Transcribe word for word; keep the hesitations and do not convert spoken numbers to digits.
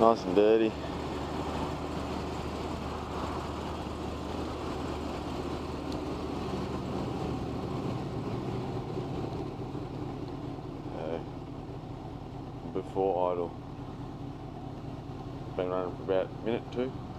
Nice and dirty. Uh, before idle. Been running for about a minute, two.